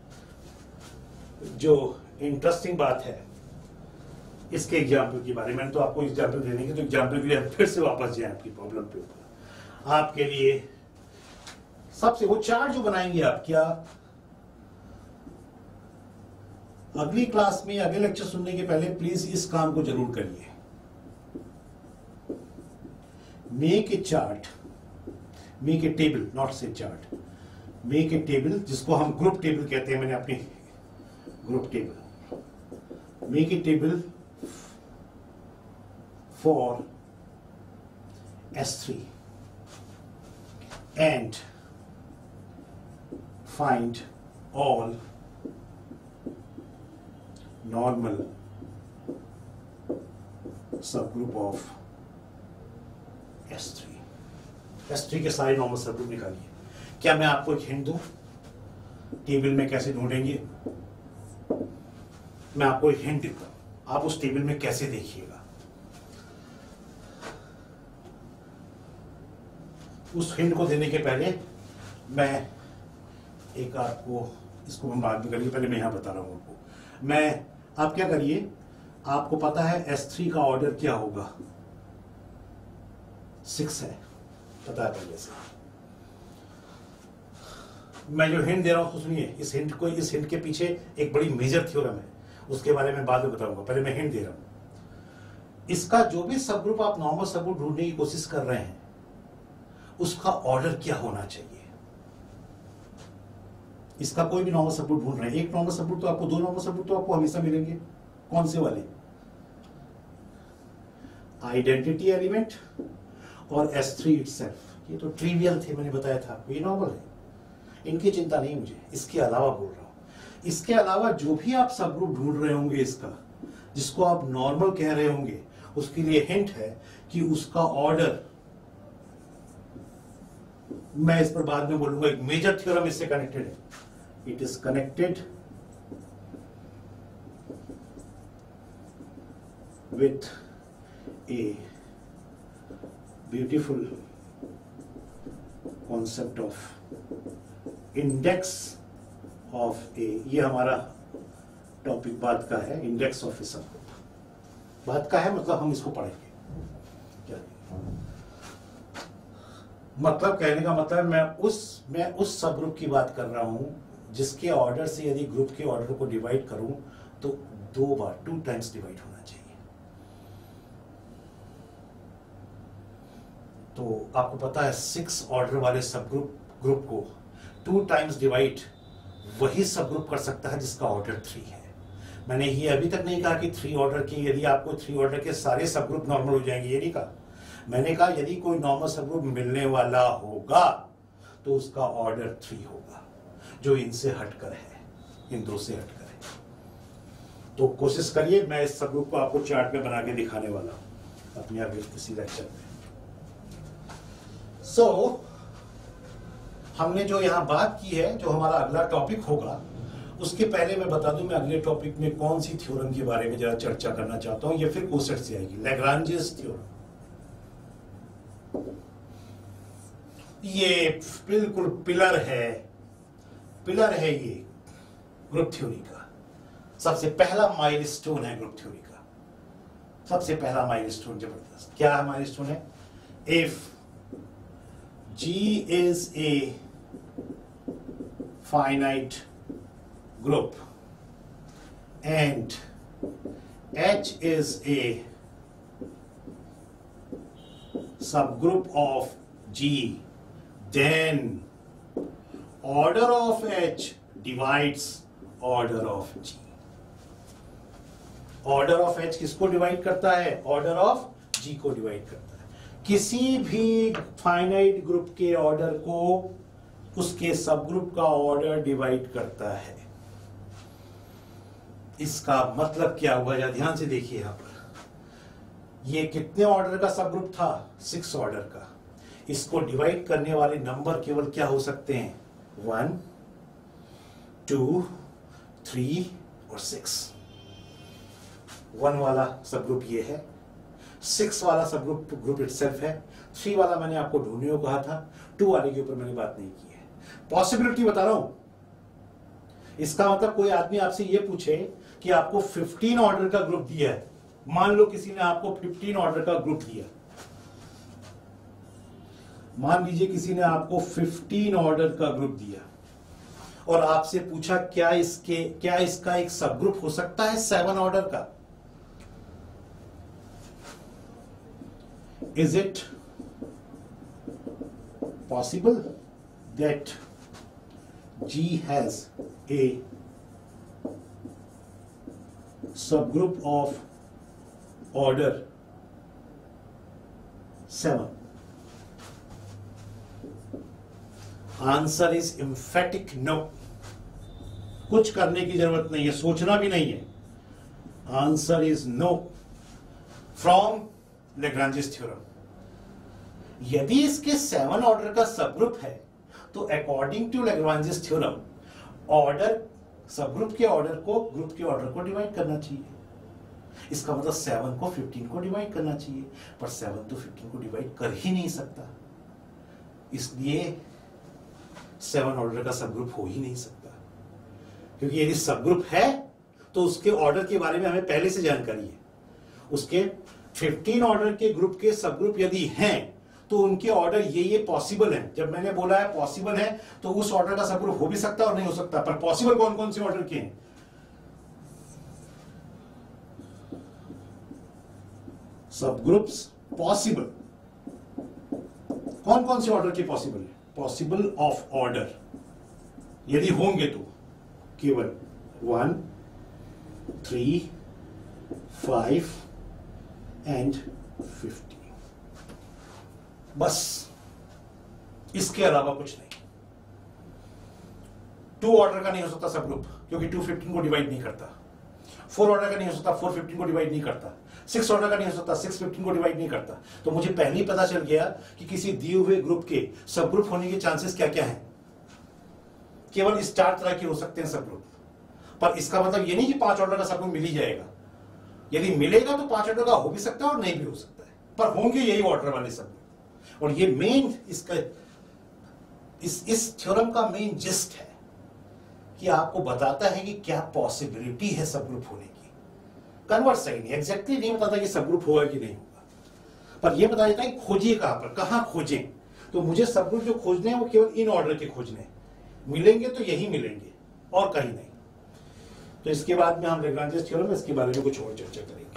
जो इंटरेस्टिंग बात है इसके एग्जाम्पल के बारे में, मैंने तो आपको एग्जाम्पल देने की, तो एग्जाम्पल के लिए फिर से वापस जाए आपकी प्रॉब्लम पे ऊपर। आपके लिए सबसे वो चार्ट जो बनाएंगे आप, क्या अगली क्लास में, अगले लेक्चर सुनने के पहले प्लीज इस काम को जरूर करिए। Make a chart, make a table, not से चार्ट, मेक ए टेबल, जिसको हम ग्रुप टेबल कहते हैं, मैंने अपनी group table, make a table for S three and find all normal subgroup of S three. S three के सारे normal subgroup निकालिए। क्या मैं आपको एक हिंट दूं टेबल में कैसे ढूंढेंगे? मैं आपको एक हिंट देता हूं, आप उस टेबल में कैसे देखिएगा। उस हिंट को देने के पहले मैं एक आपको, इसको हम बाद में करिए, पहले मैं यहाँ बता रहा हूँ आपको। मैं आप क्या करिए, आपको पता है एस थ्री का ऑर्डर क्या होगा, सिक्स है, पता है पहले से। मैं जो हिंट दे रहा हूं उसको सुनिए, इस हिंट को, इस हिंट के पीछे एक बड़ी मेजर थ्योरम है, उसके बारे में बाद में बताऊंगा, पहले मैं हिंट दे रहा हूं। इसका जो भी सब ग्रुप आप नॉर्मल सब ग्रुप ढूंढने की कोशिश कर रहे हैं, उसका ऑर्डर क्या होना चाहिए। इसका कोई भी नॉर्मल सब ग्रुप ढूंढ रहे हैं, एक नॉर्मल सब ग्रुप तो आपको, दो नॉर्मल सब ग्रुप तो आपको हमेशा मिलेंगे, कौन से वाले, आइडेंटिटी एलिमेंट और एस थ्री इटसेल्फ। ये तो ट्रिवियल थे, मैंने बताया था आपको, ये नॉर्मल है, इनकी चिंता नहीं मुझे। इसके अलावा बोल रहा हूं, इसके अलावा जो भी आप सब ग्रुप ढूंढ रहे होंगे इसका, जिसको आप नॉर्मल कह रहे होंगे, उसके लिए हिंट है कि उसका ऑर्डर, मैं इस पर बाद में बोलूंगा, एक मेजर थ्योरम इससे कनेक्टेड है। It is connected with a beautiful concept of index of a. ये हमारा टॉपिक बाद का है, इंडेक्स ऑफ ए सब ग्रुप बाद का है, मतलब हम इसको पढ़ेंगे। क्या मतलब, कहने का मतलब मैं उस मैं उस सब ग्रुप की बात कर रहा हूं जिसके ऑर्डर से यदि ग्रुप के ऑर्डर को डिवाइड करूं तो दो बार, टू टाइम्स डिवाइड होना चाहिए। तो आपको पता है सिक्स ऑर्डर वाले सब ग्रुप ग्रुप को टू टाइम्स डिवाइड वही सब ग्रुप कर सकता है जिसका ऑर्डर थ्री है। मैंने ये अभी तक नहीं कहा कि थ्री ऑर्डर के, यदि आपको थ्री ऑर्डर के सारे सब ग्रुप नॉर्मल हो जाएंगे, ये नहीं कहा। मैंने कहा यदि कोई नॉर्मल सब ग्रुप मिलने वाला होगा तो उसका ऑर्डर थ्री होगा, जो इनसे हटकर है, इन दो से हटकर है। तो कोशिश करिए, मैं इस सब ग्रुप को आपको चार्ट में बना के दिखाने वाला हूं अपने आगे किसी लेक्चर में। सो so, हमने जो यहां बात की है, जो हमारा अगला टॉपिक होगा, उसके पहले मैं बता दूं मैं अगले टॉपिक में कौन सी थ्योरम के बारे में जरा चर्चा करना चाहता हूं। ये फिर कोसेट से आएगी, लैग्रांजेस थ्योरम। ये बिल्कुल पिलर है, पिलर है ये ग्रुप थ्योरी का, सबसे पहला माइलस्टोन है ग्रुप थ्योरी का, सबसे पहला माइलस्टोन। जबरदस्त, क्या है माइलस्टोन है? If G is a finite group and H is a subgroup of G, then order of H divides order of G. Order of H किसको डिवाइड करता है? Order of G को डिवाइड करता है। किसी भी फाइनाइट ग्रुप के order को उसके सब ग्रुप का ऑर्डर डिवाइड करता है। इसका मतलब क्या हुआ? या ध्यान से देखिए, यहां पर ये कितने ऑर्डर का सब ग्रुप था? सिक्स ऑर्डर का। इसको डिवाइड करने वाले नंबर केवल क्या हो सकते हैं? वन, टू, थ्री और सिक्स। वन वाला सब ग्रुप ये है, सिक्स वाला सब ग्रुप ग्रुप इटसेल्फ है, थ्री वाला मैंने आपको ढूंढने को कहा था, टू वाले के ऊपर मैंने बात नहीं की है। पॉसिबिलिटी बता रहा हूं। इसका मतलब कोई आदमी आपसे ये पूछे कि आपको फिफ्टीन ऑर्डर का ग्रुप दिया है, मान लो किसी ने आपको फिफ्टीन ऑर्डर का ग्रुप दिया, मान लीजिए किसी ने आपको फिफ्टीन ऑर्डर का ग्रुप दिया और आपसे पूछा क्या इसके क्या इसका एक सब ग्रुप हो सकता है सेवन ऑर्डर का? Is it possible that G has a subgroup of order seven? Answer is emphatic no. कुछ करने की जरूरत नहीं है, सोचना भी नहीं है। Answer is no from Lagrange's theorem. यदि इसके सेवन ऑर्डर का सबग्रुप है तो according to Lagrange's theorem order subgroup के ऑर्डर को ग्रुप के ऑर्डर को डिवाइड करना चाहिए। इसका मतलब सेवन को फिफ्टीन को डिवाइड करना चाहिए, पर सेवन तो फिफ्टीन को डिवाइड कर ही नहीं सकता। इसलिए सेवन ऑर्डर का सब ग्रुप हो ही नहीं सकता, क्योंकि यदि सब ग्रुप है तो उसके ऑर्डर के बारे में हमें पहले से जानकारी है। उसके फिफ्टीन ऑर्डर के ग्रुप के सब ग्रुप यदि हैं तो उनके ऑर्डर ये ये पॉसिबल है। जब मैंने बोला है पॉसिबल है तो उस ऑर्डर का सब ग्रुप हो भी सकता है और नहीं हो सकता, पर पॉसिबल कौन कौन से ऑर्डर के हैं? सब ग्रुप्स पॉसिबल कौन कौन से ऑर्डर के पॉसिबल है? पॉसिबल ऑफ ऑर्डर यदि होंगे तो केवल one, three, five and fifty, बस, इसके अलावा कुछ नहीं। टू ऑर्डर का नहीं हो सकता सब ग्रुप, क्योंकि टू फिफ्टीन को डिवाइड नहीं करता। फोर ऑर्डर का नहीं हो सकता, फोर फिफ्टीन को डिवाइड नहीं करता। सिक्स ऑर्डर का नहीं हो सकता, सिक्स फिफ्टीन को डिवाइड नहीं करता। तो मुझे पहले ही पता चल गया कि किसी दिए हुए ग्रुप के सब ग्रुप होने के चांसेस क्या क्या हैं। केवल इस चार तरह के हो सकते हैं सब ग्रुप, पर इसका मतलब ये नहीं कि पांच ऑर्डर का सब ग्रुप मिल ही जाएगा। यदि मिलेगा तो पांच ऑर्डर का हो भी सकता है और नहीं भी हो सकता है, पर होंगे यही ऑर्डर वाले सब ग्रुप। और ये मेन इसका इस इस थ्योरम का मेन जिस्ट है कि आपको बताता है कि क्या पॉसिबिलिटी है सब ग्रुप होने की। कन्वर्ट सही नहीं, एग्जैक्टली नहीं बताता कि सब ग्रुप होगा कि नहीं होगा, पर यह बता देता है खोजिए कहां पर, कहां खोजें। तो मुझे सब ग्रुप जो खोजने हैं वो केवल इन ऑर्डर के खोजने हैं, मिलेंगे तो यही मिलेंगे और कहीं नहीं। तो इसके बाद में हम लैग्रांज थ्योरम इसके बारे में कुछ और चर्चा करेंगे।